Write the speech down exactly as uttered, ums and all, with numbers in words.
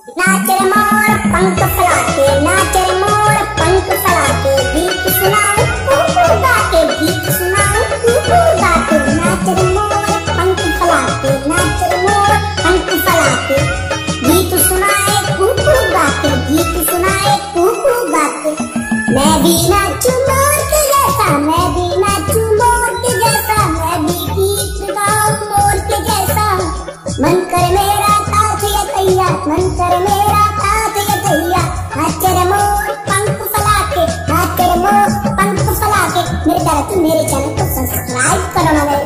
नाच रे मोर पंख फैला के, नाच रे मोर पंख फैला के, गीत सुनाऊं कू गा के, गीत सुनाऊं कू गा के। नाच रे मोर पंख फैला के, नाच रे मोर पंख फैला के, गीत सुनाए कू गा के, गीत सुनाए कू गा के। मैं भी नाचूं मोर के जैसा, मैं भी नाचूं मोर के जैसा, मैं भी गीत गाऊं मोर के जैसा। मन कर मेरा साथ ये भैया, मन कर मेरा साथ ये भैया। नाच रे मोर पंख फैला के, नाच रे मोर पंख फैला के। मेरे तरह तुम मेरे चैनल को सब्सक्राइब करो ना।